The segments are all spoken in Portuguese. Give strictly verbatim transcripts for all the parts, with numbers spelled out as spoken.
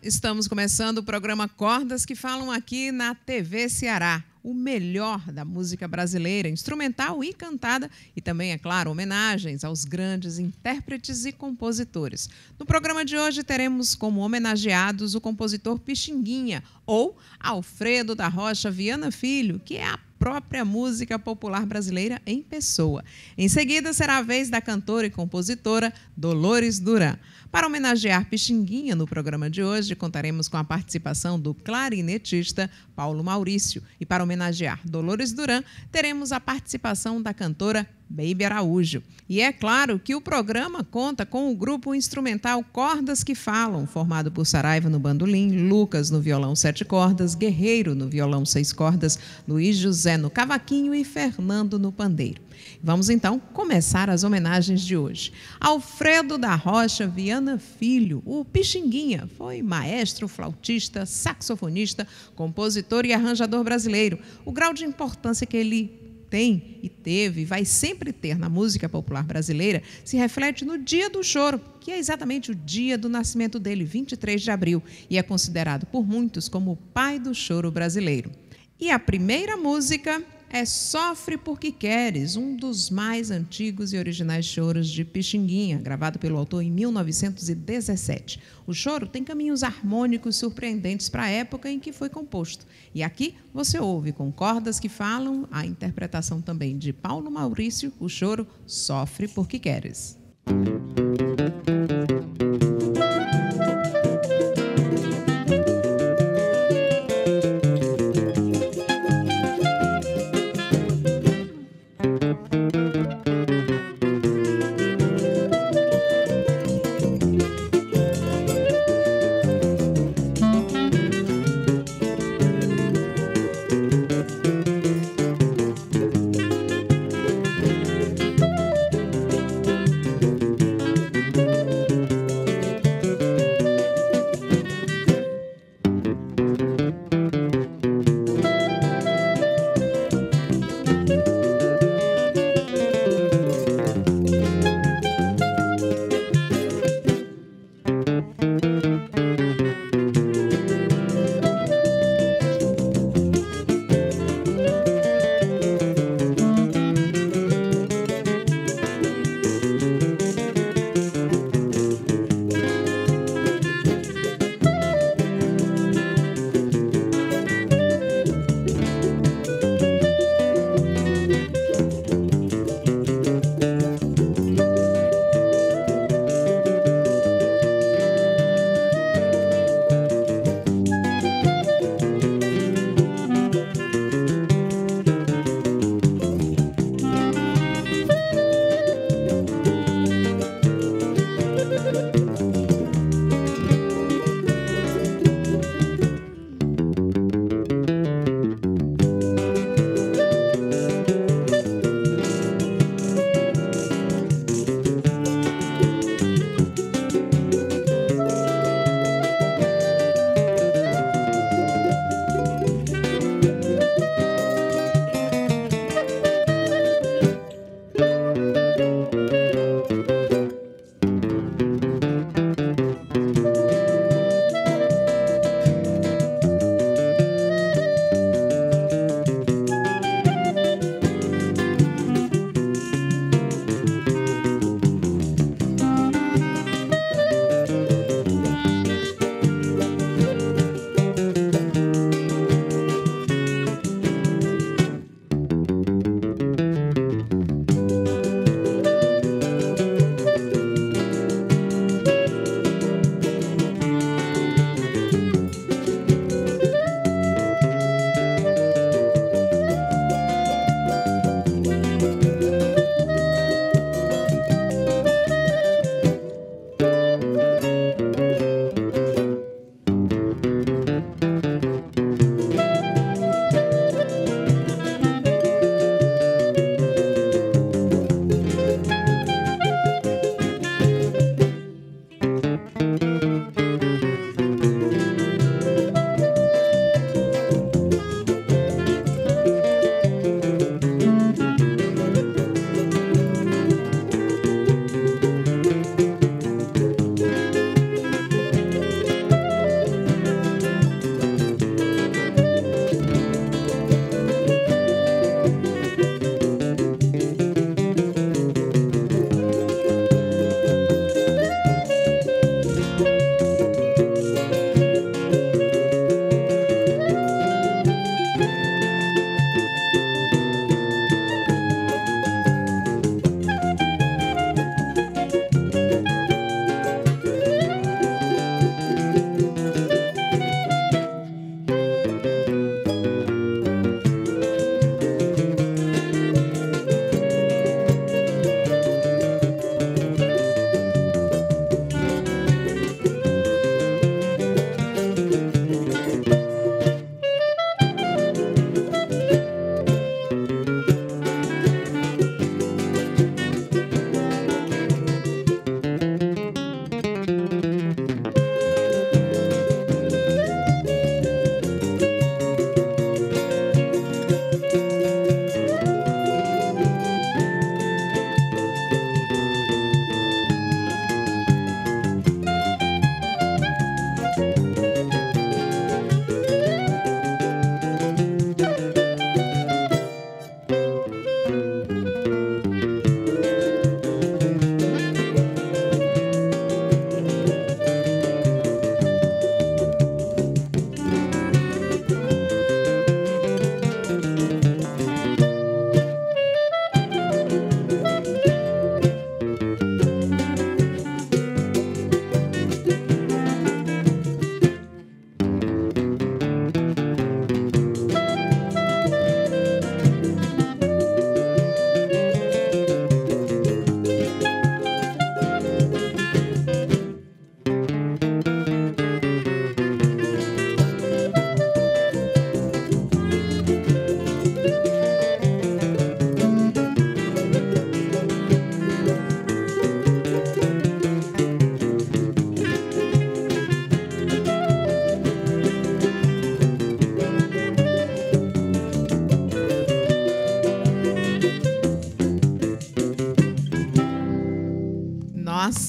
Estamos começando o programa Cordas que Falam aqui na T V Ceará. O melhor da música brasileira, instrumental e cantada, e também, é claro, homenagens aos grandes intérpretes e compositores. No programa de hoje teremos como homenageados o compositor Pixinguinha, ou Alfredo da Rocha Viana Filho, que é a própria música popular brasileira em pessoa. Em seguida, será a vez da cantora e compositora Dolores Duran. Para homenagear Pixinguinha no programa de hoje, contaremos com a participação do clarinetista Paulo Maurício. E para homenagear Dolores Duran, teremos a participação da cantora Baby Araújo. E é claro que o programa conta com o grupo instrumental Cordas que Falam, formado por Saraiva no bandolim, Lucas no violão sete cordas, Guerreiro no violão seis cordas, Luiz José no cavaquinho e Fernando no pandeiro. Vamos então começar as homenagens de hoje. Alfredo da Rocha Viana Filho, o Pixinguinha, foi maestro, flautista, saxofonista, compositor e arranjador brasileiro. O grau de importância que ele tem e teve e vai sempre ter na música popular brasileira se reflete no Dia do Choro, que é exatamente o dia do nascimento dele, vinte e três de abril, e é considerado por muitos como o pai do choro brasileiro. E a primeira música é Sofre Porque Queres, um dos mais antigos e originais choros de Pixinguinha, gravado pelo autor em mil novecentos e dezessete. O choro tem caminhos harmônicos surpreendentes para a época em que foi composto. E aqui você ouve com cordas que falam a interpretação também de Paulo Maurício, o choro Sofre Porque Queres.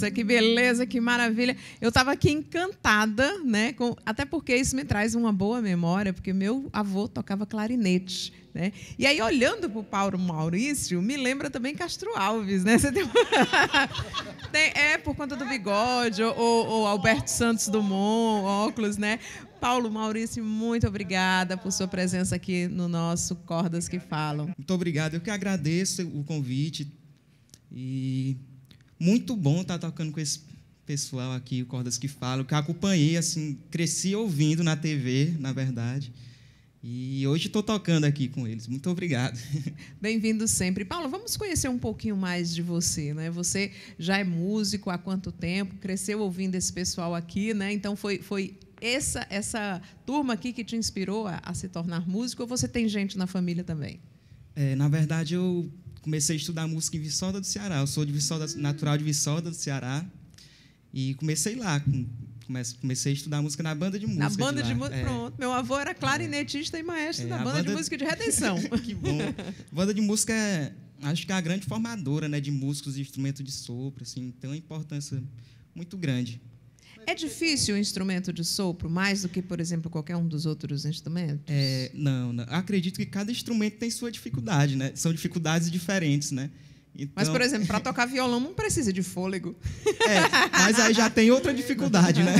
Nossa, que beleza, que maravilha. Eu estava aqui encantada, né? Com, até porque isso me traz uma boa memória, porque meu avô tocava clarinete, né? E aí, olhando para o Paulo Maurício, me lembra também Castro Alves, né? Você tem... tem... É, por conta do bigode, ou, ou Alberto Santos Dumont, óculos, né? Paulo Maurício, muito obrigada por sua presença aqui no nosso Cordas que Falam. Muito obrigado. Eu que agradeço o convite. E muito bom estar tocando com esse pessoal aqui, o Cordas que Falam, que eu acompanhei, assim, cresci ouvindo na T V, na verdade. E hoje estou tocando aqui com eles. Muito obrigado. Bem-vindo sempre. Paulo, vamos conhecer um pouquinho mais de você, né? Você já é músico há quanto tempo? Cresceu ouvindo esse pessoal aqui, né? Então, foi... foi Essa, essa turma aqui que te inspirou a, a se tornar músico, ou você tem gente na família também? É, na verdade, eu comecei a estudar música em Viçosa do Ceará. Eu sou de Viçosa, natural de Viçosa do Ceará. E comecei lá. Comecei a estudar música na banda de música. Na banda de, de música, é. Pronto. Meu avô era clarinetista é. e maestro é, da banda, banda de música de Redenção. Que bom. Banda de música é, acho que é a grande formadora, né, de músicos e instrumentos de sopro. Assim, tem uma importância muito grande. É difícil o instrumento de sopro, mais do que, por exemplo, qualquer um dos outros instrumentos? É, não, não. Acredito que cada instrumento tem sua dificuldade, né? São dificuldades diferentes, né? Então... Mas, por exemplo, para tocar violão não precisa de fôlego. É, mas aí já tem outra dificuldade, né?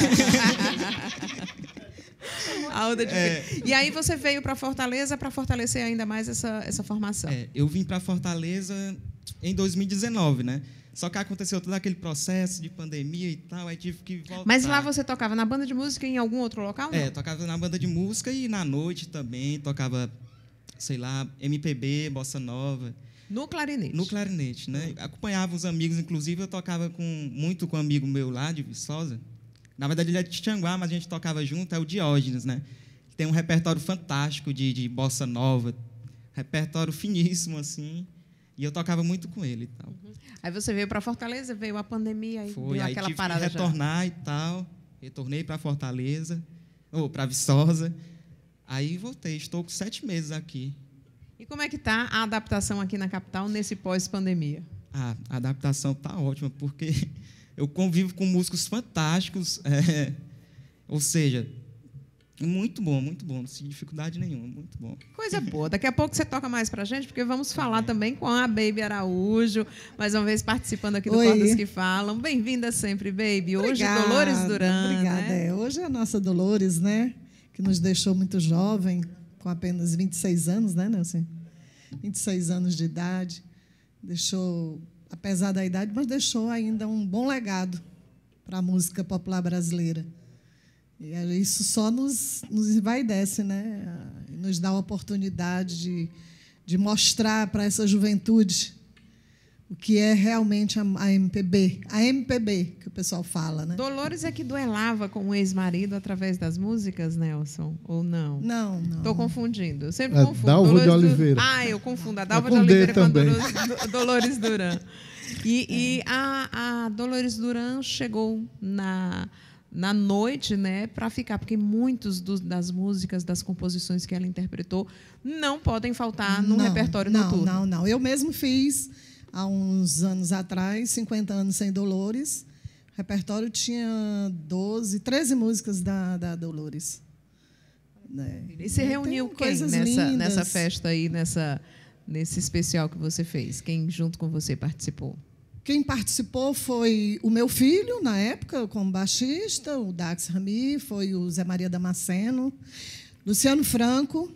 A outra é... E aí você veio para Fortaleza para fortalecer ainda mais essa, essa formação? É, eu vim para Fortaleza em dois mil e dezenove, né? Só que aconteceu todo aquele processo de pandemia e tal, aí tive que voltar. Mas lá você tocava na banda de música em algum outro local, não? É, tocava na banda de música e na noite também tocava, sei lá, M P B, bossa nova. No clarinete? No clarinete, né? Acompanhava os amigos, inclusive eu tocava com, muito com um amigo meu lá, de Viçosa. Na verdade, ele é de Tianguá, mas a gente tocava junto, é o Diógenes, né? Tem um repertório fantástico de, de bossa nova, repertório finíssimo, assim. E eu tocava muito com ele e tal. Uhum. Aí você veio para Fortaleza, veio a pandemia e Foi, deu aí aquela tive parada que retornar já. e tal. Retornei para Fortaleza, ou para Viçosa. Aí voltei, estou com sete meses aqui. E como é que está a adaptação aqui na capital nesse pós-pandemia? Ah, a adaptação está ótima, porque eu convivo com músicos fantásticos, é, ou seja... Muito bom, muito bom, sem dificuldade nenhuma, muito bom. Coisa boa. Daqui a pouco você toca mais pra gente, porque vamos falar é. também com a Baby Araújo, mais uma vez participando aqui do Oi. Cordas que Falam. Bem-vinda sempre, Baby. Hoje, Obrigada, Dolores Duran. Obrigada. Né? É, hoje é a nossa Dolores, né? Que nos deixou muito jovem, com apenas vinte e seis anos, né, Nelson? vinte e seis anos de idade. Deixou, apesar da idade, mas deixou ainda um bom legado para a música popular brasileira. E isso só nos, nos envaidece, né? Nos dá a oportunidade de, de mostrar para essa juventude o que é realmente a, a M P B. A M P B, que o pessoal fala, né? Dolores é que duelava com o ex-marido através das músicas, Nelson? Ou não? Não, não. Estou confundindo. Eu sempre É confundo. Dalva Dolores de Oliveira. Du... Ah, eu confundo. A Dalva é de Oliveira com a também. Dolores, Dolores Duran. E, e a, a Dolores Duran chegou na... na noite, né, para ficar, porque muitas das músicas, das composições que ela interpretou não podem faltar no não, repertório não, noturno. Não, não, eu mesmo fiz há uns anos atrás, cinquenta anos sem Dolores. O repertório tinha doze, treze músicas da, da Dolores. Né? E você e reuniu quem nessa, lindas. nessa festa aí, nessa, nesse especial que você fez? Quem junto com você participou? Quem participou foi o meu filho, na época, como baixista, o Dax Rami, foi o Zé Maria Damasceno, Luciano Franco,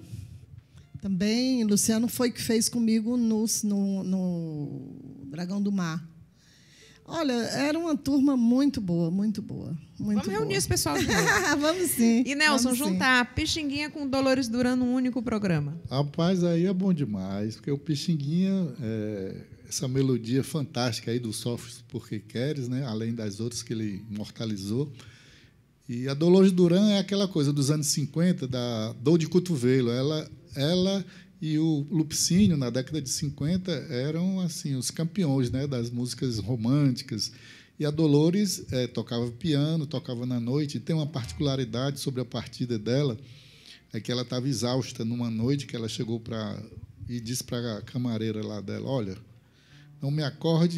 também. Luciano foi que fez comigo no, no, no Dragão do Mar. Olha, era uma turma muito boa, muito boa. Muito Vamos reunir boa. esse pessoal de novo. Vamos sim. E, Nelson, vamos juntar sim. Pixinguinha com Dolores Duran num único programa. Rapaz, aí é bom demais, porque o Pixinguinha... É... essa melodia fantástica aí do Sofres Porque Queres, né? Além das outras que ele imortalizou. E a Dolores Duran é aquela coisa dos anos cinquenta, da dor de cotovelo. Ela, ela e o Lupicínio, na década de cinquenta, eram assim os campeões, né? Das músicas românticas. E a Dolores é, tocava piano, tocava na noite. E tem uma particularidade sobre a partida dela, é que ela estava exausta numa noite que ela chegou para... e disse para a camareira lá dela, olha... não me acorde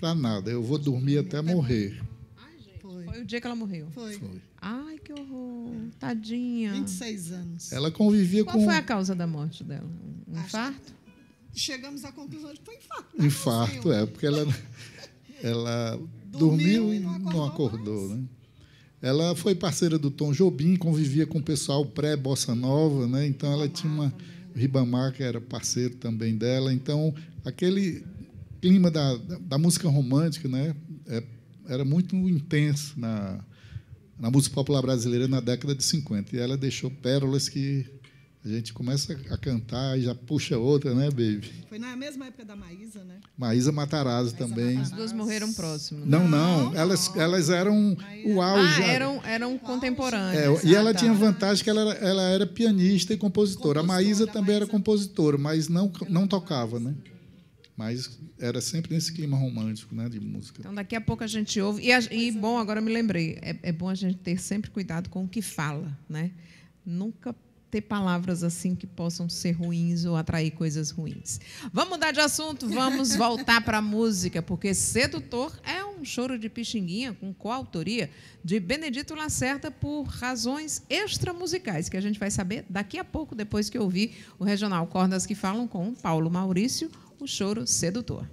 para nada. Eu vou dormir até morrer. Ai, gente, foi. foi o dia que ela morreu? Foi. Foi. Ai, que horror. Tadinha. vinte e seis anos. Ela convivia Qual com... foi a causa da morte dela? Um Acho infarto? Chegamos à conclusão de que foi infarto. Né? Infarto, é, porque ela, ela dormiu e não acordou. Né? Ela foi parceira do Tom Jobim, convivia com o pessoal pré-bossa nova, né? Então ela tinha uma... Ribamar, que era parceiro também dela. Então, aquele clima da, da, da música romântica, né, é, era muito intenso na, na música popular brasileira na década de cinquenta. E ela deixou pérolas que a gente começa a cantar e já puxa outra, né, baby? Foi na mesma época da Maísa, né? Maísa Matarazzo Maísa também. Matarazzo. As duas morreram próximo. Não, não. Não, Elas, não. elas eram o auge. Ah, eram, eram contemporâneas. É, e ela Ah, tá. tinha vantagem que ela era, ela era pianista e compositora. Compositora, A Maísa a também era Maísa. compositora, mas não, não tocava, né? Mas era sempre nesse clima romântico, né, de música. Então, daqui a pouco a gente ouve. E, a- e, bom, agora me lembrei, é, é bom a gente ter sempre cuidado com o que fala, né? Nunca ter palavras assim que possam ser ruins ou atrair coisas ruins. Vamos mudar de assunto, vamos voltar para a música, porque Sedutor é um choro de Pixinguinha com coautoria de Benedito Lacerda por razões extramusicais, que a gente vai saber daqui a pouco, depois que ouvir o Regional Cordas que Falam com Paulo Maurício, o choro Sedutor.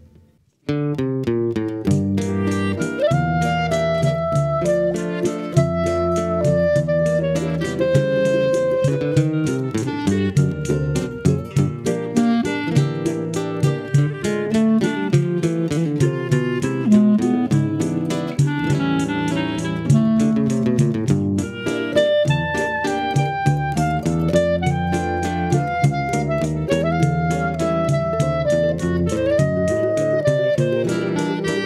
Música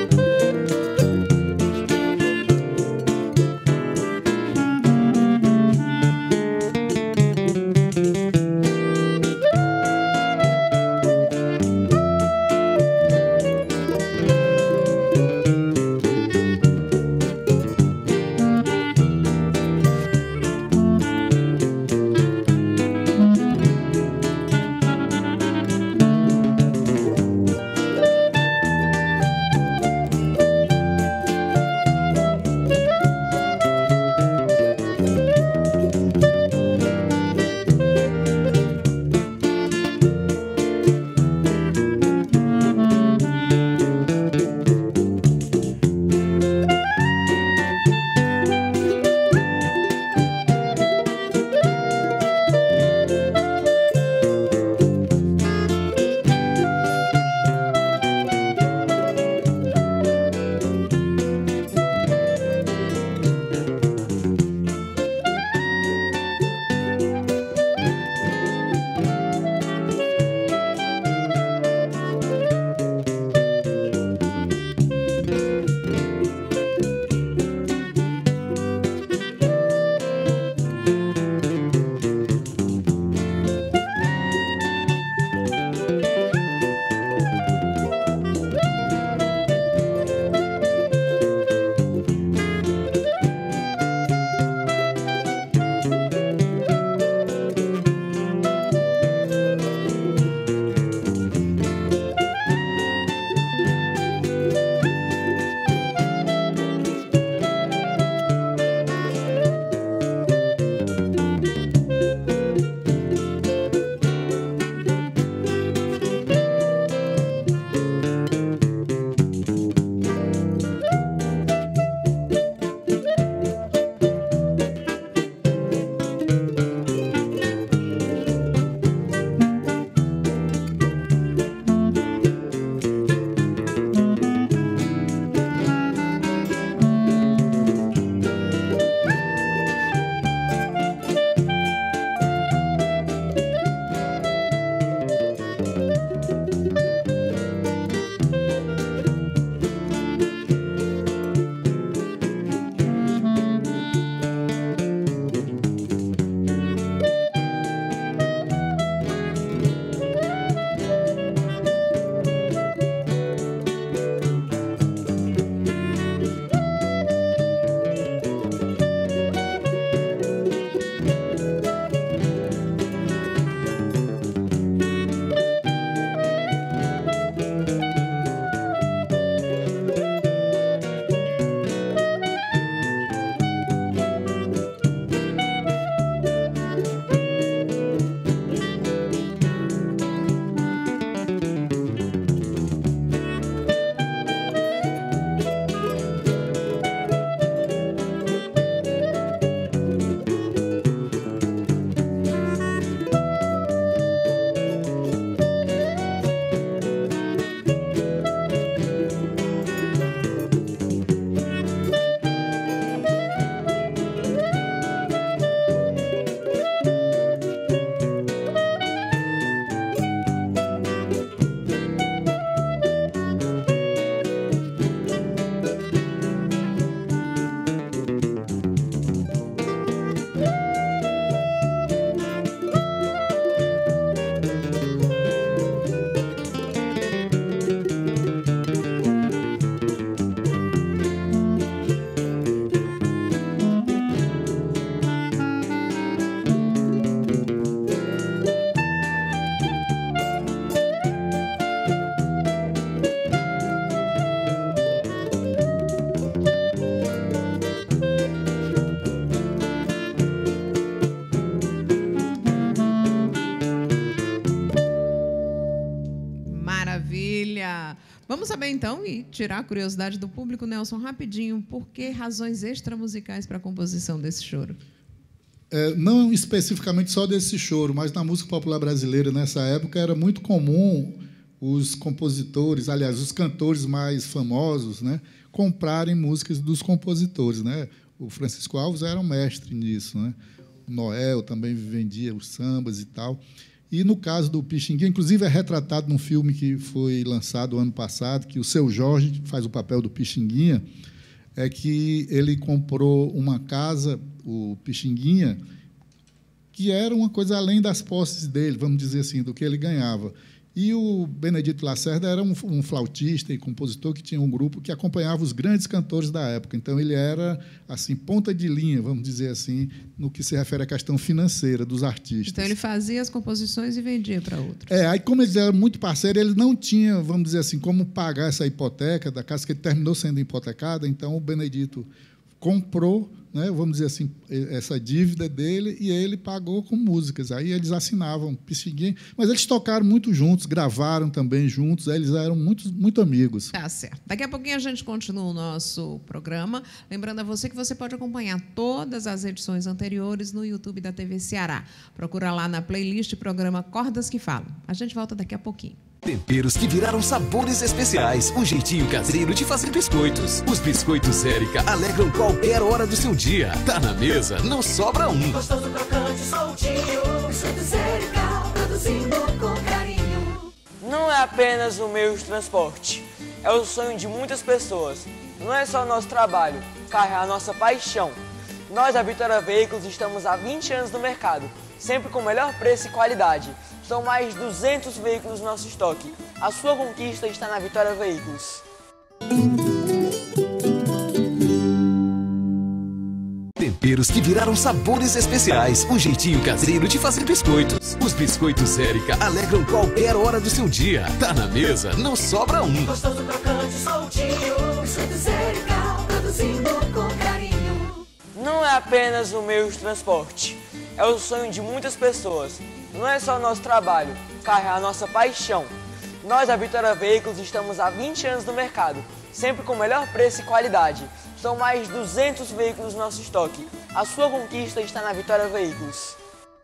Vamos saber então e tirar a curiosidade do público, Nelson, rapidinho, por que razões extramusicais para a composição desse choro? É, não especificamente só desse choro, mas na música popular brasileira, nessa época, era muito comum os compositores, aliás, os cantores mais famosos, né, comprarem músicas dos compositores, né? O Francisco Alves era um mestre nisso, né? O Noel também vendia os sambas e tal. E, no caso do Pixinguinha, inclusive é retratado num filme que foi lançado ano passado, que o Seu Jorge faz o papel do Pixinguinha, é que ele comprou uma casa, o Pixinguinha, que era uma coisa além das posses dele, vamos dizer assim, do que ele ganhava. E o Benedito Lacerda era um, um flautista e compositor que tinha um grupo que acompanhava os grandes cantores da época. Então, ele era assim ponta de linha, vamos dizer assim, no que se refere à questão financeira dos artistas. Então, ele fazia as composições e vendia para outros. É, aí, como eles eram muito parceiros, ele não tinha, vamos dizer assim, como pagar essa hipoteca da casa, que ele terminou sendo hipotecada. Então, o Benedito comprou, né, vamos dizer assim, essa dívida dele, e ele pagou com músicas. Aí eles assinavam Pixinguinha, mas eles tocaram muito juntos, gravaram também juntos, eles eram muito, muito amigos. Tá certo. Daqui a pouquinho a gente continua o nosso programa. Lembrando a você que você pode acompanhar todas as edições anteriores no YouTube da T V Ceará. Procura lá na playlist programa Cordas que Falam. A gente volta daqui a pouquinho. Temperos que viraram sabores especiais. Um jeitinho caseiro de fazer biscoitos. Os biscoitos Érica alegram qualquer hora do seu dia. Tá na mesa, não sobra um. Gostoso, crocante, soltinho. Biscoitos Érica, produzindo com carinho. Não é apenas o meio de transporte. É o sonho de muitas pessoas. Não é só o nosso trabalho. Carro é a nossa paixão. Nós, da Vitória Veículos, estamos há vinte anos no mercado. Sempre com o melhor preço e qualidade. São mais de duzentos veículos no nosso estoque. A sua conquista está na Vitória Veículos. Temperos que viraram sabores especiais. Um jeitinho caseiro de fazer biscoitos. Os biscoitos Érica alegram qualquer hora do seu dia. Tá na mesa, não sobra um. Gostoso, crocante, soltinho. Biscoitos Érica, produzindo com carinho. Não é apenas o meio de transporte. É o sonho de muitas pessoas. Não é só o nosso trabalho. Carro é a nossa paixão. Nós, da Vitória Veículos, estamos há vinte anos no mercado. Sempre com o melhor preço e qualidade. São mais de duzentos veículos no nosso estoque. A sua conquista está na Vitória Veículos.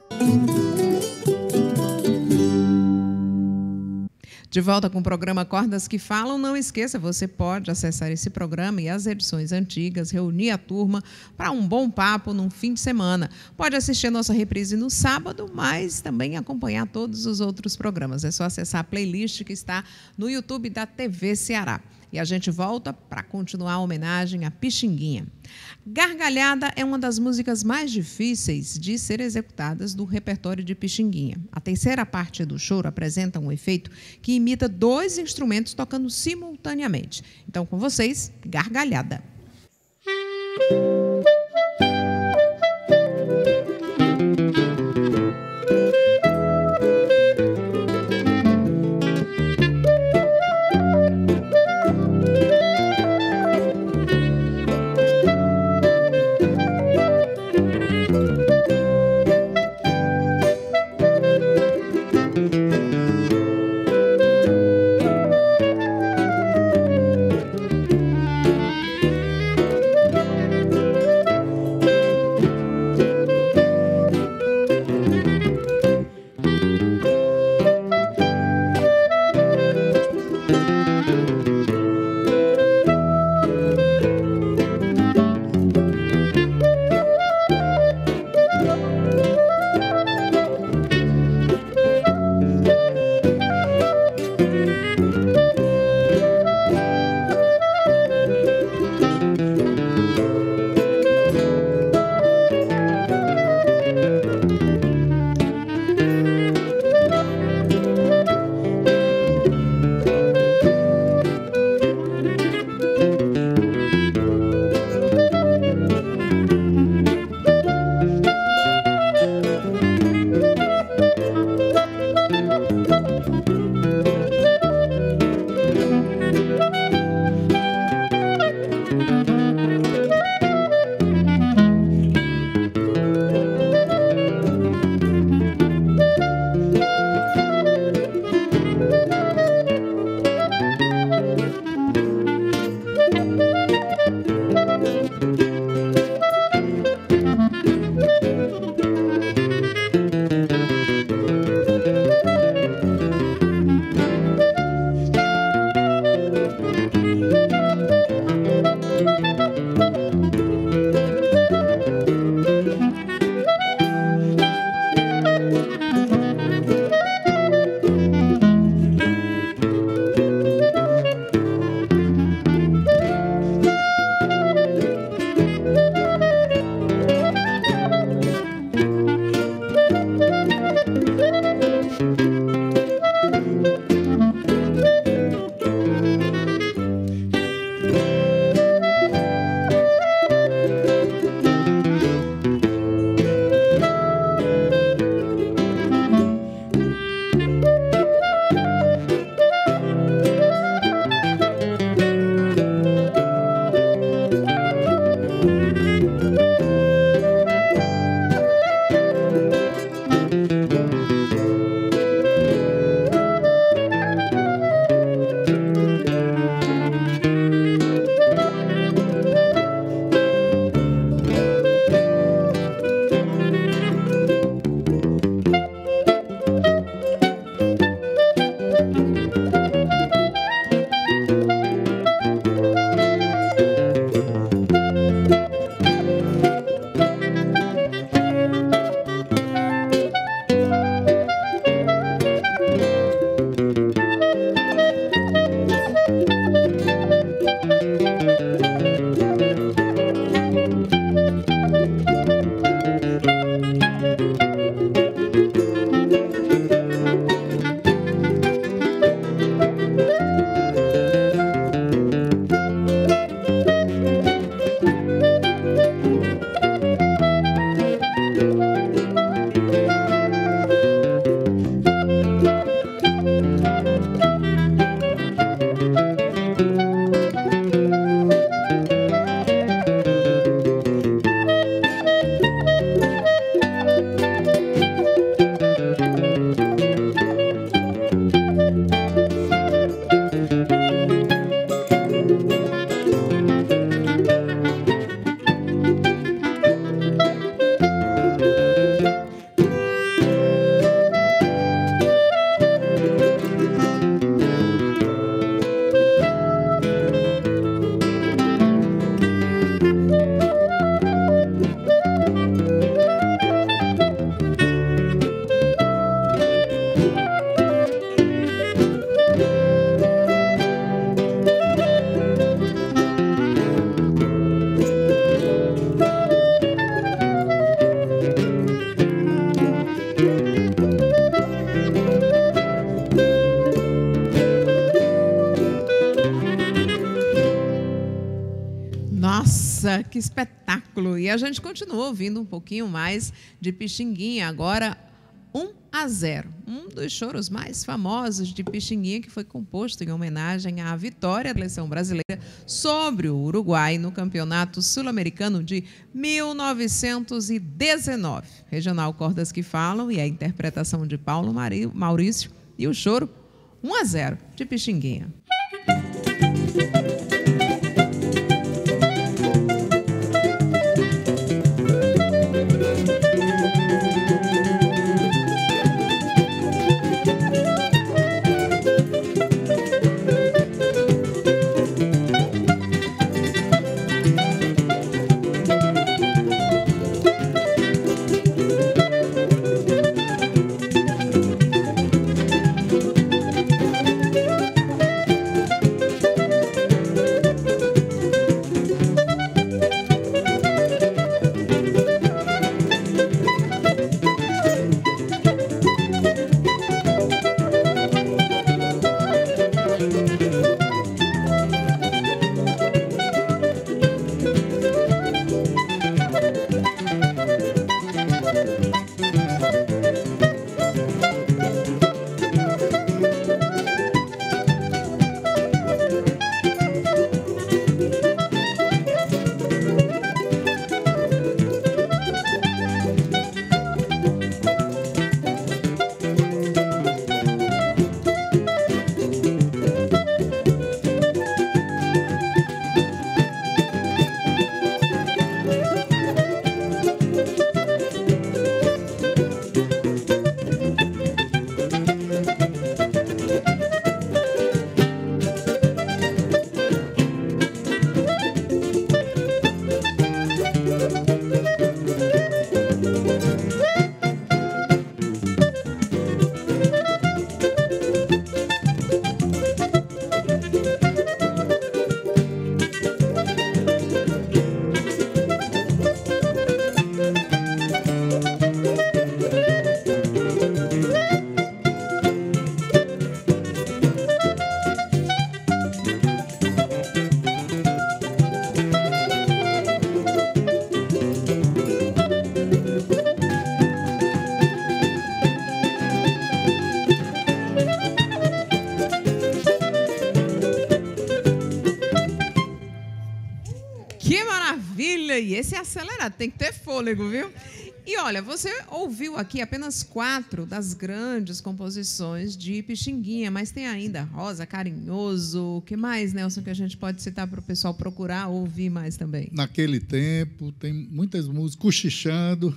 De volta com o programa Cordas que Falam. Não esqueça, você pode acessar esse programa e as edições antigas, reunir a turma para um bom papo num fim de semana. Pode assistir a nossa reprise no sábado, mas também acompanhar todos os outros programas. É só acessar a playlist que está no YouTube da T V Ceará. E a gente volta para continuar a homenagem a Pixinguinha. Gargalhada é uma das músicas mais difíceis de ser executadas do repertório de Pixinguinha. A terceira parte do choro apresenta um efeito que imita dois instrumentos tocando simultaneamente. Então, com vocês, Gargalhada. que espetáculo! E a gente continua ouvindo um pouquinho mais de Pixinguinha, agora um a zero. Um dos choros mais famosos de Pixinguinha, que foi composto em homenagem à vitória da seleção brasileira sobre o Uruguai no Campeonato Sul-Americano de mil novecentos e dezenove. Regional Cordas que Falam e a interpretação de Paulo Maurício e o choro um a zero de Pixinguinha. E esse é acelerado, tem que ter fôlego, viu? E olha, você ouviu aqui apenas quatro das grandes composições de Pixinguinha, mas tem ainda Rosa, Carinhoso, o que mais, Nelson, que a gente pode citar para o pessoal procurar ouvir mais também? Naquele Tempo, tem muitas músicas, Cochichando.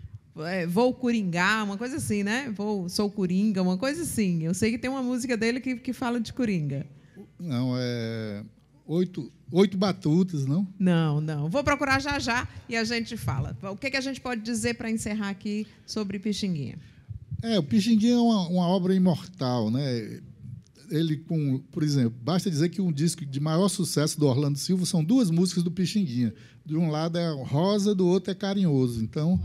É, Vou Coringar, uma coisa assim, né? Vou, Sou Coringa, uma coisa assim. Eu sei que tem uma música dele que, que fala de Coringa. Não, é... Oito, oito batutas, não? Não, não. Vou procurar já já e a gente fala. O que, que a gente pode dizer para encerrar aqui sobre Pixinguinha? É, o Pixinguinha é uma, uma obra imortal, né? Ele, com, por exemplo, basta dizer que um disco de maior sucesso do Orlando Silva são duas músicas do Pixinguinha. De um lado é Rosa, do outro é Carinhoso. Então,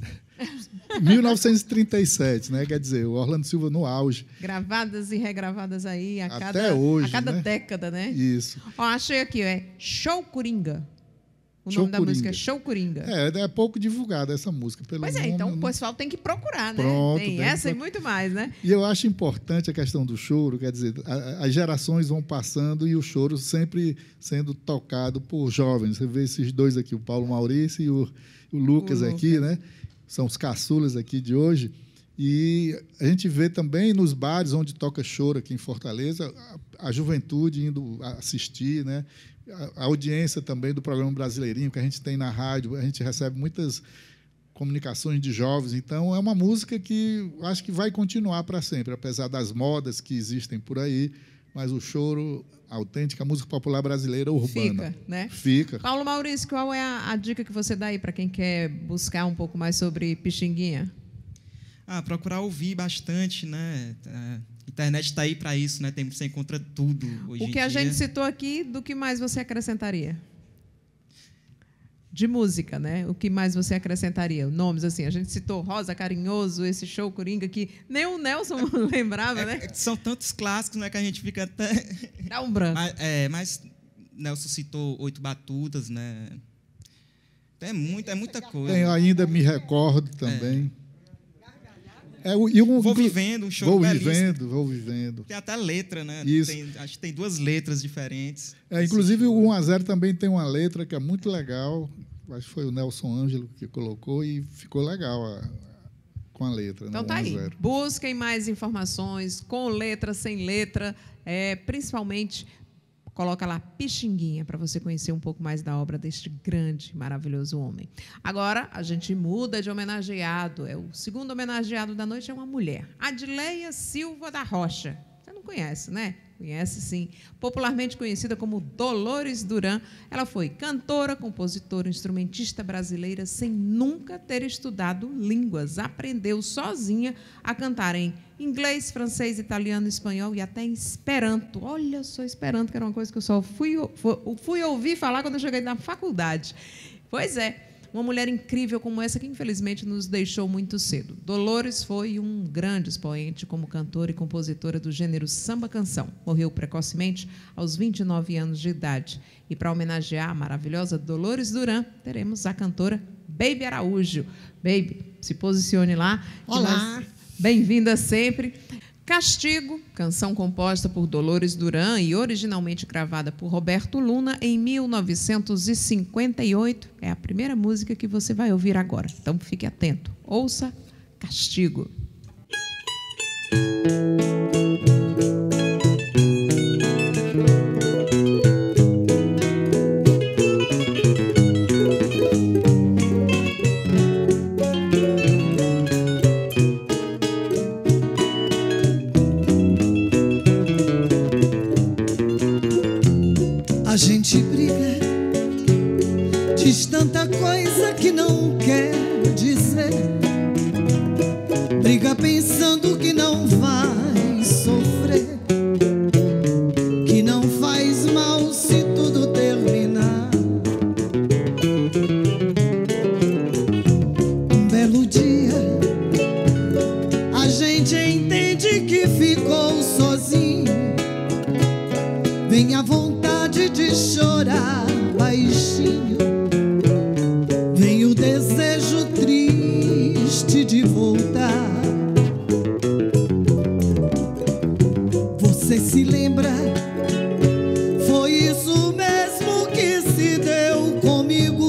mil novecentos e trinta e sete, né? Quer dizer, o Orlando Silva no auge. Gravadas e regravadas aí a Até cada, hoje, a cada né? década, né? Isso. Ó, achei aqui, é Show Coringa. O Show nome da Coringa. música é Show Coringa. É, é pouco divulgada essa música. Pelo Pois é, nome, então o né? pessoal tem que procurar, né? Pronto, tem tem essa que e muito mais, né? E eu acho importante a questão do choro, quer dizer, a, as gerações vão passando e o choro sempre sendo tocado por jovens. Você vê esses dois aqui, o Paulo Maurício e o, o Lucas O aqui, Lucas. né? São os caçulas aqui de hoje. E a gente vê também nos bares onde toca choro aqui em Fortaleza, a, a juventude indo assistir, né? A, a audiência também do programa Brasileirinho que a gente tem na rádio, a gente recebe muitas comunicações de jovens. Então, é uma música que eu acho que vai continuar para sempre, apesar das modas que existem por aí, mas o choro autêntico, a música popular brasileira urbana. Fica, né? Fica. Paulo Maurício, qual é a, a dica que você dá aí para quem quer buscar um pouco mais sobre Pixinguinha? Ah, procurar ouvir bastante, né? A internet está aí para isso, né? Tem, você encontra tudo hoje em dia. O que a gente citou aqui, do que mais você acrescentaria? De música, né? O que mais você acrescentaria? Nomes assim, a gente citou Rosa, Carinhoso, esse Show Coringa que nem o Nelson lembrava, É, né? é, são tantos clássicos, né, que a gente fica até... Dá um branco. Mas, é, mas Nelson citou Oito Batutas, né? É, muito, é muita coisa. Tem Ainda Me Recordo também. É, o- e um, Vou Vivendo, um show Vou belíssimo. Vivendo, Vou Vivendo. Tem até letra, né? Isso. Tem, acho que tem duas letras diferentes. É, inclusive, o um a zero também tem uma letra que é muito legal. Acho que foi o Nelson Ângelo que colocou e ficou legal a- com a letra. Então né? tá um a aí. zero. Busquem mais informações, com letra, sem letra, é, principalmente coloca lá Pixinguinha para você conhecer um pouco mais da obra deste grande, maravilhoso homem. Agora a gente muda de homenageado. É o segundo homenageado da noite é uma mulher, Adileia Silva da Rocha. Você não conhece, né? Conhece sim. Popularmente conhecida como Dolores Duran, ela foi cantora, compositora, instrumentista brasileira sem nunca ter estudado línguas. Aprendeu sozinha a cantar em inglês, francês, italiano, espanhol e até em esperanto. Olha só, esperanto, que era uma coisa que eu só fui, fui ouvir falar quando eu cheguei na faculdade. Pois é. Uma mulher incrível como essa que, infelizmente, nos deixou muito cedo. Dolores foi um grande expoente como cantora e compositora do gênero samba-canção. Morreu precocemente aos vinte e nove anos de idade. E, para homenagear a maravilhosa Dolores Duran, teremos a cantora Baby Araújo. Baby, se posicione lá. que Olá. nós- Bem-vinda sempre. Castigo, canção composta por Dolores Duran e originalmente gravada por Roberto Luna em mil novecentos e cinquenta e oito. É a primeira música que você vai ouvir agora. Então fique atento. Ouça Castigo. A gente briga, diz tanta coisa que não quer dizer. Briga pensando que não vai sofrer, que não faz mal se tudo terminar. Um belo dia, a gente entende que ficou sozinho. Vem a vontade de chorar baixinho, vem o desejo triste de voltar. Você se lembra? Foi isso mesmo que se deu comigo.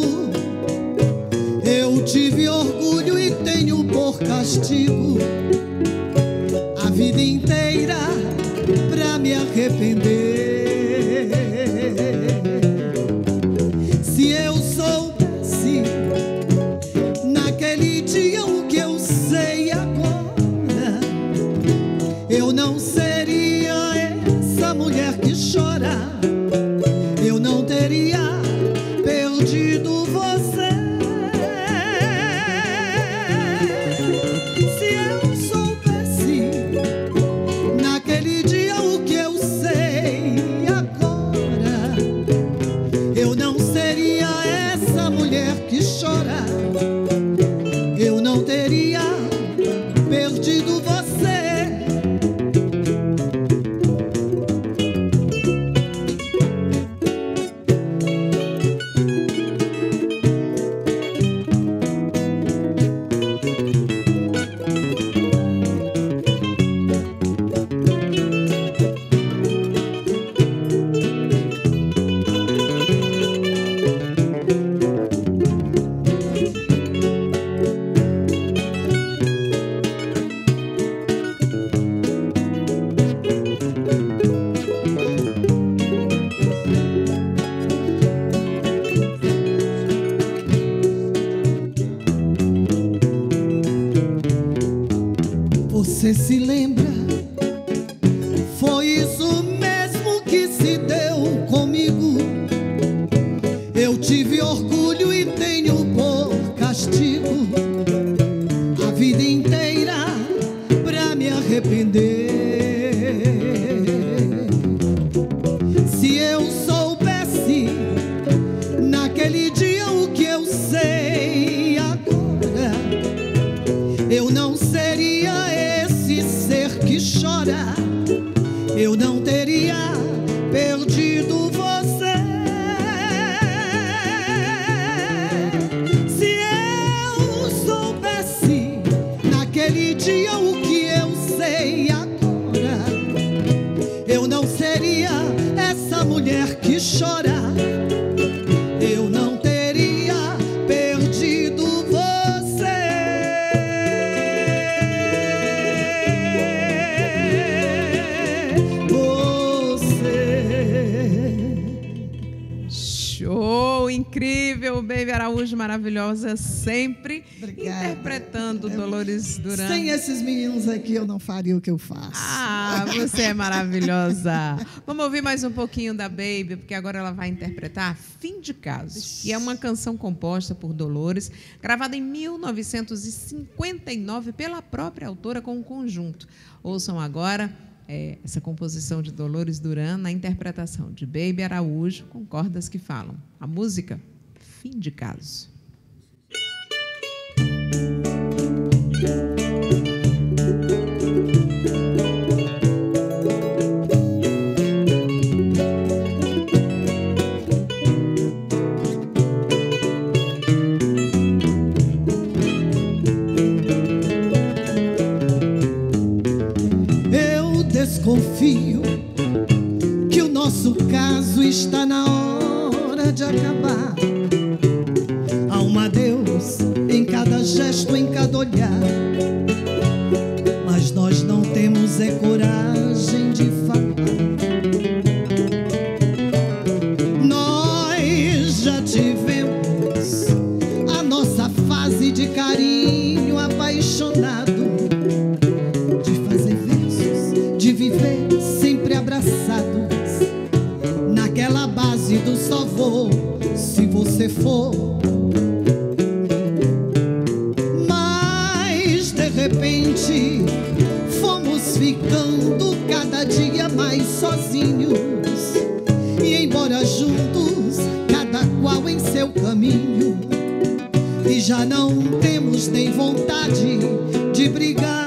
Eu tive orgulho e tenho por castigo a vida inteira pra me arrepender. Se eu soubesse naquele dia o que eu sei agora, eu não seria essa mulher que chora, eu não teria perdido você. Se eu soubesse naquele dia o que eu sei agora, eu não seria essa mulher que chora, eu não teria perdido você. Você se lembra? Foi isso mesmo que se deu comigo. Eu tive orgulho e tenho por castigo a vida inteira pra me arrepender. Se eu soubesse naquele dia o que eu sei agora, eu não seria esse ser que chora, eu não teria perdido você. dia o que eu sei agora, eu não seria essa mulher que chora, eu não teria perdido você. Você. Show! Incrível! Baby Araújo, maravilhosa sempre. Obrigada. Interpretando Dolores Duran. Sem esses meninos aqui, eu não faria o que eu faço. Ah, você é maravilhosa. Vamos ouvir mais um pouquinho da Baby, porque agora ela vai interpretar Fim de Caso. E é uma canção composta por Dolores, gravada em mil novecentos e cinquenta e nove pela própria autora com um conjunto. Ouçam agora é, essa composição de Dolores Duran na interpretação de Baby Araújo, com cordas que falam. A música Fim de Caso. Desconfio que o nosso caso está na hora de acabar. Há um adeus em cada gesto, em cada olhar, mas nós não temos é coragem de falar. Nós já tivemos a nossa fase de carinho apaixonado, de viver sempre abraçados, naquela base do só vou se você for. Mas de repente fomos ficando cada dia mais sozinhos, e embora juntos, cada qual em seu caminho, e já não temos nem vontade de brigar.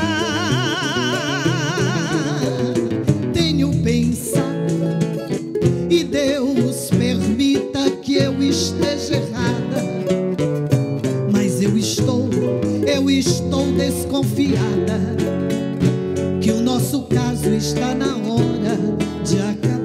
E Deus permita que eu esteja errada, mas eu estou, eu estou desconfiada que o nosso caso está na hora de acabar.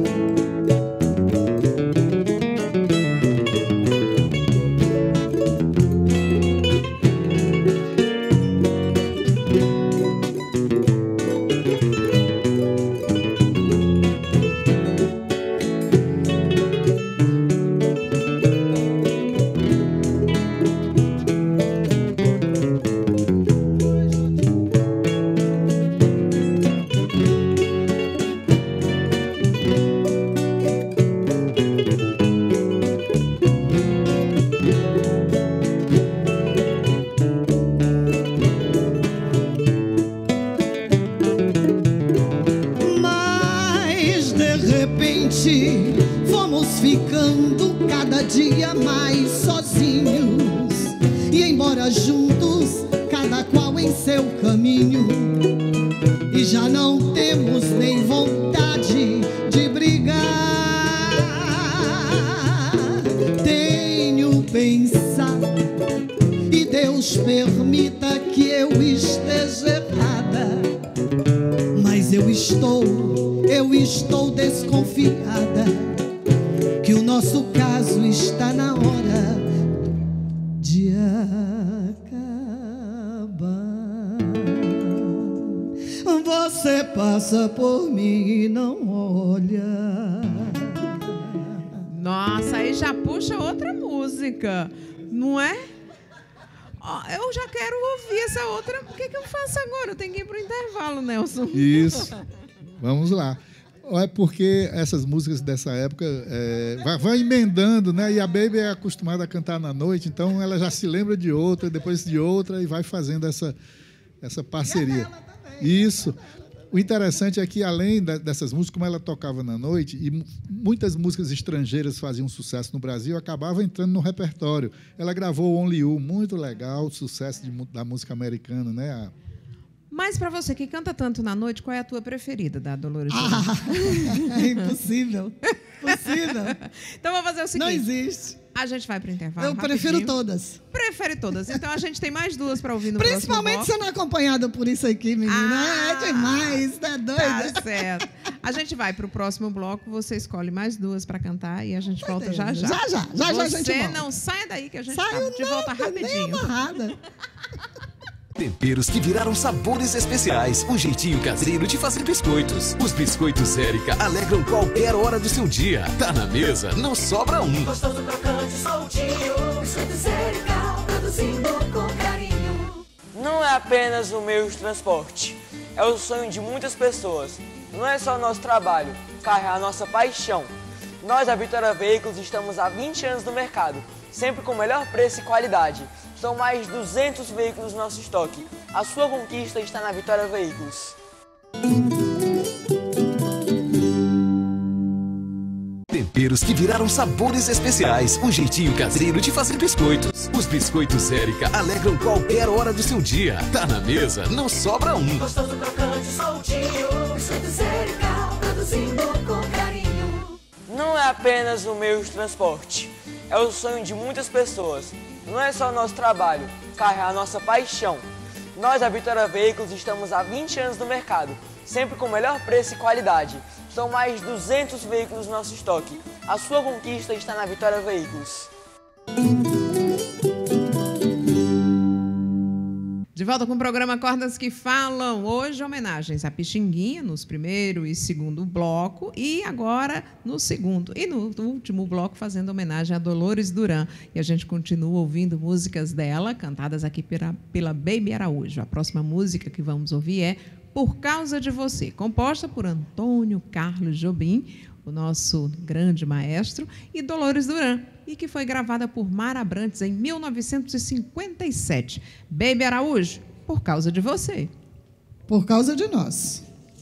Fomos ficando cada dia mais sozinhos, e embora juntos, cada qual em seu caminho, e já não temos nem vontade de brigar. Tenho pensado, e Deus permita que eu esteja errada, mas eu estou, eu estou desconfiada que o nosso caso está na hora de acabar. Você passa por mim e não olha. Nossa, aí já puxa outra música, não é? Oh, eu já quero ouvir essa outra. O que, que eu faço agora? Eu tenho que ir para o intervalo, Nelson. Isso. Vamos lá. É porque essas músicas dessa época é, vai, vai emendando, né? E a Baby é acostumada a cantar na noite, então ela já se lembra de outra, depois de outra, e vai fazendo essa, essa parceria. Isso. O interessante é que, além dessas músicas, como ela tocava na noite, e muitas músicas estrangeiras faziam sucesso no Brasil, acabava entrando no repertório. Ela gravou Only You, muito legal, sucesso de, da música americana, né? A, Mas, para você que canta tanto na noite, qual é a tua preferida da Dolores Duran? Ah, é impossível. Impossível. Então, vou fazer o seguinte. Não existe. A gente vai para o intervalo. Eu prefiro rapidinho. todas. Prefere todas. Então a gente tem mais duas para ouvir no Principalmente próximo sendo acompanhada por isso aqui, menina. Ah, é demais, tá doida? Tá certo. A gente vai para o próximo bloco, você escolhe mais duas para cantar e a gente volta já já. Já, já, já, já a gente Você volta. não saia daí que a gente Saiu tá de volta nada, nem rapidinho. amarrada. Temperos que viraram sabores especiais. Um jeitinho caseiro de fazer biscoitos. Os biscoitos Érica alegram qualquer hora do seu dia. Tá na mesa, não sobra um. Gostoso, crocante, soltinho. Biscoitos Érica, produzindo com carinho. Não é apenas o meio de transporte, é o sonho de muitas pessoas. Não é só o nosso trabalho, carro é a nossa paixão. Nós, da Vitória Veículos, estamos há vinte anos no mercado, sempre com o melhor preço e qualidade. São mais de duzentos veículos no nosso estoque. A sua conquista está na Vitória Veículos. Temperos que viraram sabores especiais. Um jeitinho caseiro de fazer biscoitos. Os biscoitos Érica alegram qualquer hora do seu dia. Tá na mesa, não sobra um. Gostoso, crocante, soltinho. Biscoitos Érica, produzindo com carinho. Não é apenas o meio de transporte, é o sonho de muitas pessoas. Não é só o nosso trabalho, carro é a nossa paixão. Nós, da Vitória Veículos, estamos há vinte anos no mercado, sempre com o melhor preço e qualidade. São mais de duzentos veículos no nosso estoque. A sua conquista está na Vitória Veículos. De volta com o programa Cordas que Falam. Hoje, homenagens a Pixinguinha nos primeiro e segundo bloco. E agora no segundo. E no último bloco, fazendo homenagem a Dolores Duran. E a gente continua ouvindo músicas dela, cantadas aqui pela, pela Baby Araújo. A próxima música que vamos ouvir é Por Causa de Você, composta por Antônio Carlos Jobim, o nosso grande maestro, e Dolores Duran, e que foi gravada por Mara Abrantes em mil novecentos e cinquenta e sete. Baby Araújo, Por Causa de Você. Por causa de nós.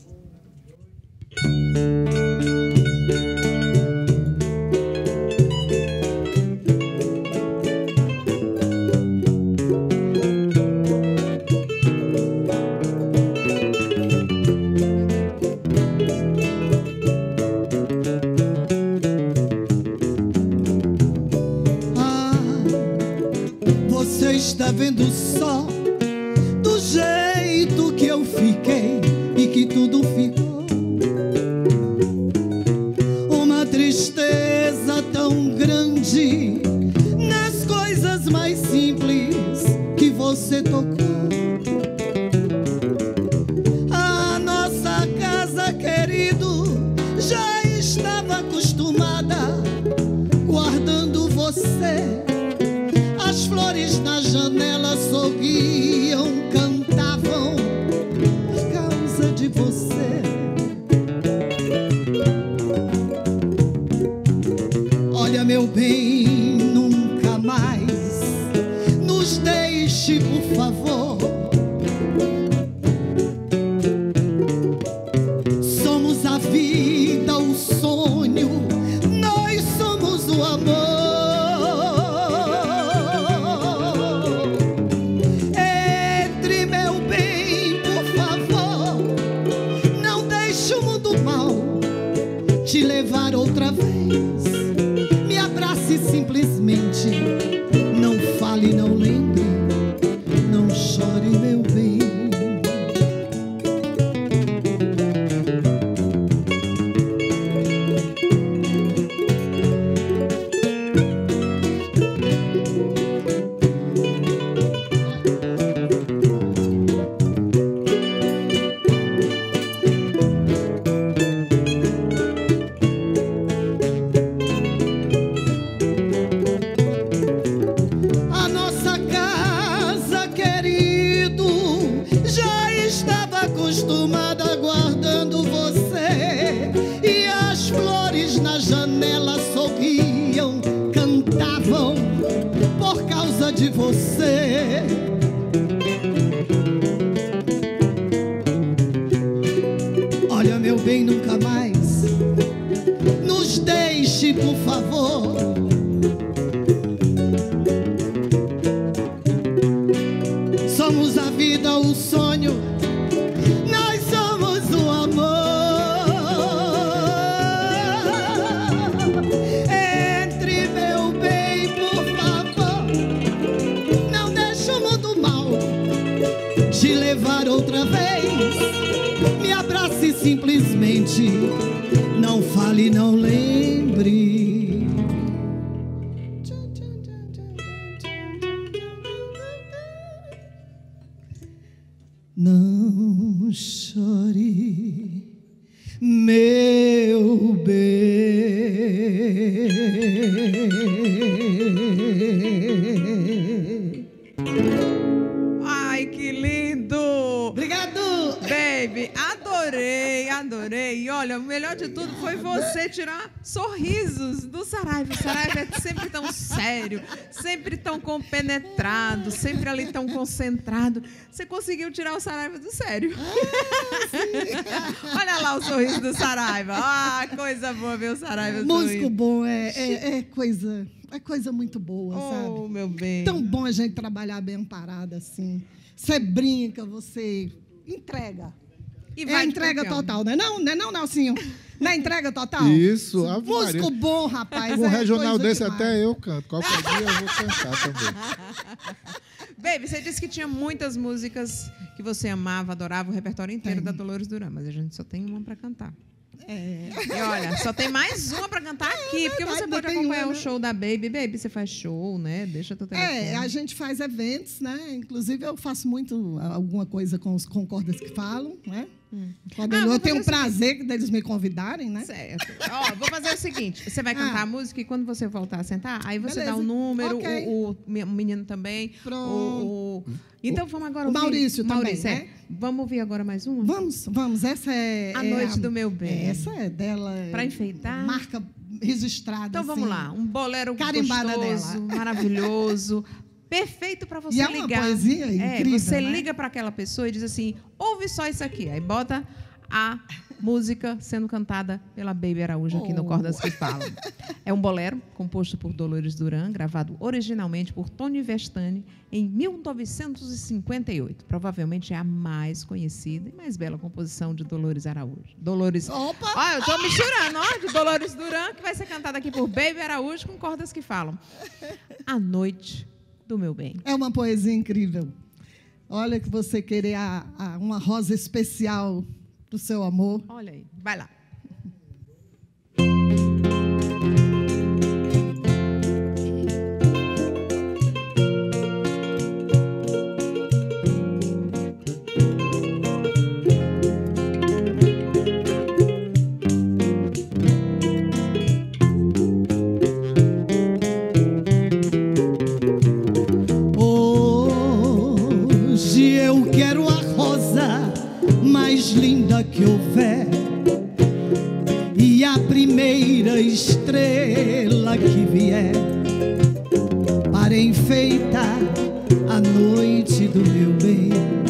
Está vendo só do jeito que eu fiquei e que tudo ficou uma tristeza tão grande nas coisas mais simples que você tocou. A nossa casa, querido, já estava acostumada guardando você. As flores na janela sorriam, cantavam por causa de você. Olha, meu bem, nunca mais nos deixe, por favor. Somos a vida, o sonho, nós somos o amor. Te levar outra vez, me abrace simplesmente, não fale, não lembre, não chore, meu bem. Acostumada guardando você, e as flores na janela sorriam, cantavam por causa de você. Olha, meu bem, nunca mais nos deixe, por favor. Somos a vida, o sonho, nós somos o amor. Entre, meu bem, te levar outra vez. Me abrace simplesmente, não fale, não lembre. Não chore, meu bem. Ai, que lindo! Obrigado! Baby, adorei, adorei. E olha, o melhor de tudo foi você tirar sorrisos do Saraiva. O Saraiva é sempre tão sério, sempre tão compenetrado, sempre ali tão concentrado. Você conseguiu tirar o Saraiva do sério. Olha lá o sorriso do Saraiva. Ah, coisa boa ver o Saraiva Músico sorrindo. bom é, é, é coisa, é coisa muito boa, Oh, sabe? meu bem. Tão bom a gente trabalhar bem amparado assim. Você brinca, você entrega. E É vai a de entrega campeão. total, não é não, não, é não Nelsinho? Não é entrega total? Isso, Ave Músico Maria. bom, rapaz. Um é regional coisa desse demais. até eu canto. Qualquer dia eu vou cantar também. Baby, você disse que tinha muitas músicas que você amava, adorava, o repertório inteiro Tem. da Dolores Duran, mas a gente só tem uma para cantar. É. E olha, só tem mais uma para cantar aqui, porque você verdade, pode tem acompanhar uma, o né? show da Baby. Baby, você faz show, né? Deixa teu telefone. É, a gente faz eventos, né? Inclusive, eu faço muito alguma coisa com os concordas que falam, né? Quando Ah, eu vamos tenho o fazer o prazer deles me convidarem, né? Certo. Ó, vou fazer o seguinte: você vai cantar Ah. a música e quando você voltar a sentar, aí você Beleza. dá o número, Ok. o, o menino também. Pronto. O, o- Então vamos agora O ouvir. Maurício também, Maurício, é. né? Vamos ouvir agora mais uma? Vamos, vamos. Essa é... A é Noite do Meu Bem. Essa é dela. é Pra enfeitar. Marca registrada. Então vamos assim. lá, um bolero Carimbada gostoso, dela. maravilhoso, perfeito para você E é uma ligar. poesia É, incrível, você né? liga para aquela pessoa e diz assim: ouve só isso aqui. Aí bota a música sendo cantada pela Baby Araújo aqui no Oh. Cordas que Falam. É um bolero composto por Dolores Duran, gravado originalmente por Tony Vestani em mil novecentos e cinquenta e oito. Provavelmente é a mais conhecida e mais bela composição de Dolores Araújo. Dolores. Opa! Ó, eu tô misturando, ó, de Dolores Duran, que vai ser cantada aqui por Baby Araújo com Cordas que Falam. A Noite do Meu Bem. É uma poesia incrível. Olha que você querer a, a- uma rosa especial do seu amor. Olha aí, vai lá. Hoje eu quero a rosa mais linda que houver e a primeira estrela que vier para enfeitar a noite do meu bem.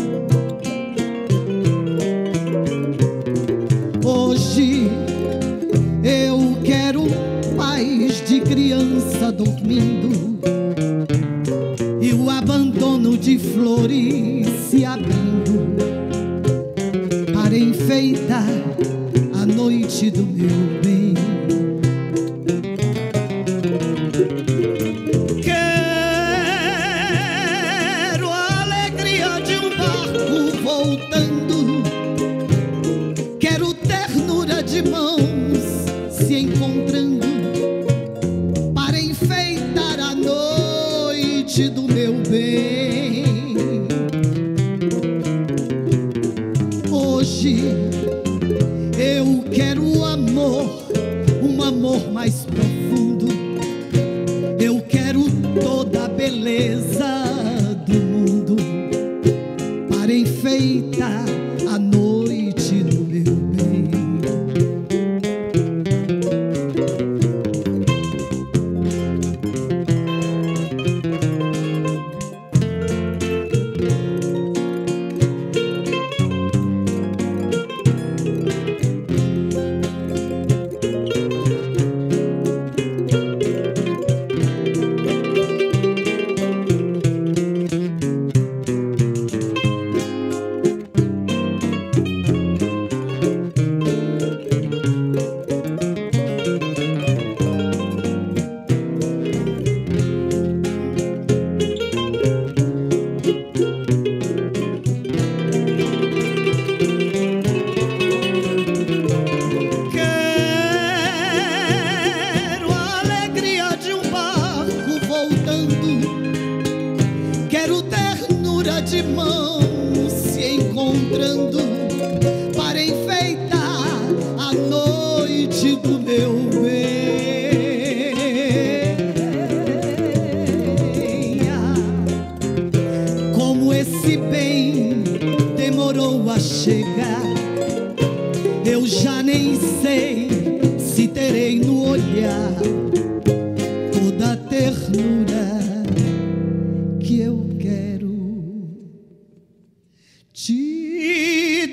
Hoje eu quero paz de criança dormindo e o abandono de flores se abrindo para enfeitar a noite do meu bem. Quero a alegria de um barco voltando, quero ternura de mãos se encontrando para enfeitar a noite do meu bem. Hoje eu quero o amor, um amor mais profundo. Eu quero toda a beleza do mundo para enfeitar a noite do meu bem. encontrando para enfeitar a noite do meu bem. Como esse bem demorou a chegar, eu já nem sei se terei no olhar toda a ternura que eu quero te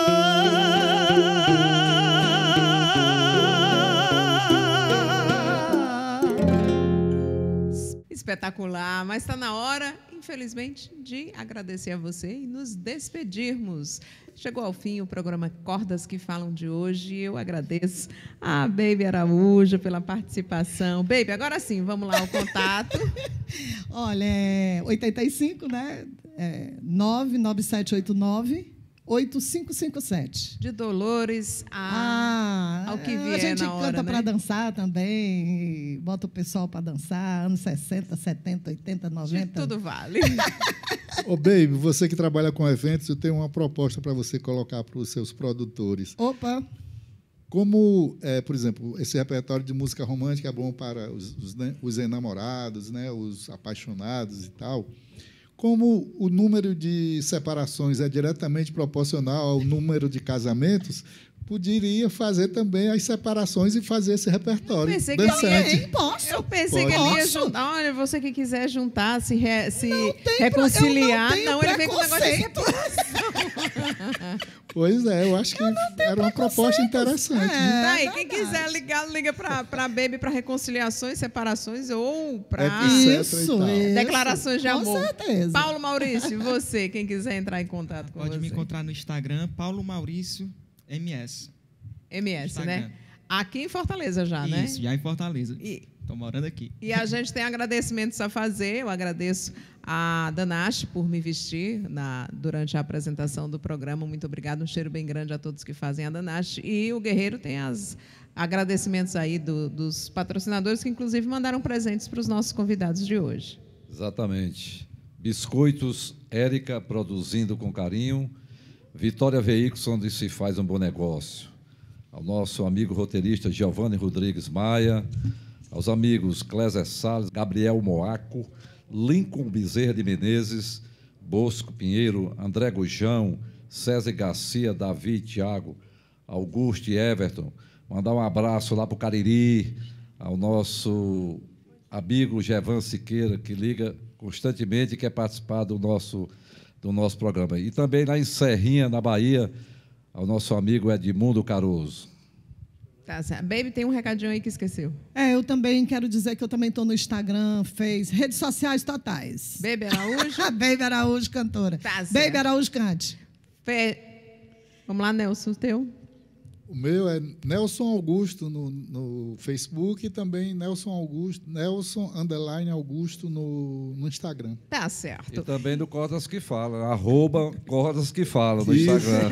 dar. Espetacular, mas está na hora, infelizmente, de agradecer a você e nos despedirmos. Chegou ao fim o programa Cordas que Falam de hoje. Eu agradeço a Baby Araújo pela participação. Baby, agora sim, vamos lá, o contato. Olha, é oitenta e cinco, né? É nove nove sete oito nove oito cinco cinco sete. De Dolores a, Ah, ao que a vier gente na hora, canta né? para dançar também, bota o pessoal para dançar, anos sessenta, setenta, oitenta, De noventa. tudo vale. Ô, Baby, você que trabalha com eventos, eu tenho uma proposta para você colocar para os seus produtores. Opa! Como, é, por exemplo, esse repertório de música romântica é bom para os, os, os enamorados, né, os apaixonados e tal. Como o número de separações é diretamente proporcional ao número de casamentos, poderia fazer também as separações e fazer esse repertório pensei que dançante. Ei, posso? Eu pensei Pode. que ele ia Posso? juntar. Olha, você que quiser juntar, se, re- se tem reconciliar. pro- eu não não, tenho ele vem com o negócio de preconceito. Pois é, eu acho que era uma proposta interessante. É. né? Tá aí, É quem verdade. quiser ligar, liga para a Baby para reconciliações, separações ou para Etc Isso, e tal. isso. declarações de Com amor. certeza. Paulo Maurício, você, quem quiser entrar em contato com Pode você. me encontrar no Instagram, Paulo Maurício M S. M S, Instagram. né? Aqui em Fortaleza já, né? Isso, já em Fortaleza. E, Estou morando aqui. e a gente tem agradecimentos a fazer. Eu agradeço a Danache por me vestir na, durante a apresentação do programa. Muito obrigada. Um cheiro bem grande a todos que fazem a Danache. E o Guerreiro tem as agradecimentos aí do, dos patrocinadores que, inclusive, mandaram presentes para os nossos convidados de hoje. Exatamente. Biscoitos Érica, produzindo com carinho. Vitória Veículos, onde se faz um bom negócio. Ao nosso amigo roteirista Giovanni Rodrigues Maia, aos amigos Clésia Salles, Gabriel Moaco, Lincoln Bezerra de Menezes, Bosco Pinheiro, André Gujão, César Garcia, Davi, Tiago, Augusto e Everton. Mandar um abraço lá para o Cariri, ao nosso amigo Gevan Siqueira, que liga constantemente e quer participar do nosso, do nosso programa. E também lá em Serrinha, na Bahia, ao nosso amigo Edmundo Caruso. Tá certo. Baby, tem um recadinho aí que esqueceu. É, eu também quero dizer que eu também estou no Instagram, Face, redes sociais totais. Baby Araújo. Baby Araújo, cantora. Tá certo. Baby Araújo, cante. Fe... Vamos lá, Nelson, o teu. O meu é Nelson Augusto no, no Facebook e também Nelson Augusto, Nelson underline Augusto no, no Instagram. Tá E certo. também do Cordas que Falam, arroba Cordas que Falam no Isso. Instagram.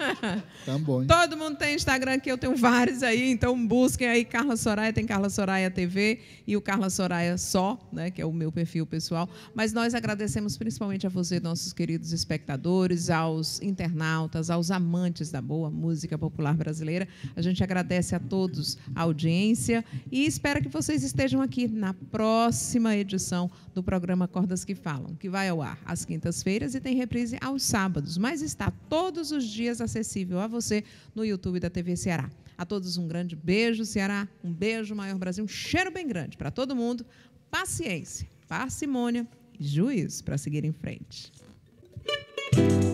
Tá bom, hein? Todo mundo tem Instagram aqui, eu tenho vários aí, então busquem aí Carla Soraya, tem Carla Soraya T V e o Carla Soraya Só, né, que é o meu perfil pessoal. Mas nós agradecemos principalmente a você, nossos queridos espectadores, aos internautas, aos amantes da boa música popular brasileira. A gente agradece a todos a audiência e espera que vocês estejam aqui na próxima edição do programa Cordas que Falam, que vai ao ar às quintas-feiras e tem reprise aos sábados, mas está todos os dias acessível a você no YouTube da T V Ceará. A todos um grande beijo, Ceará, um beijo, Maior Brasil, um cheiro bem grande para todo mundo, paciência, parcimônia e juízo para seguir em frente.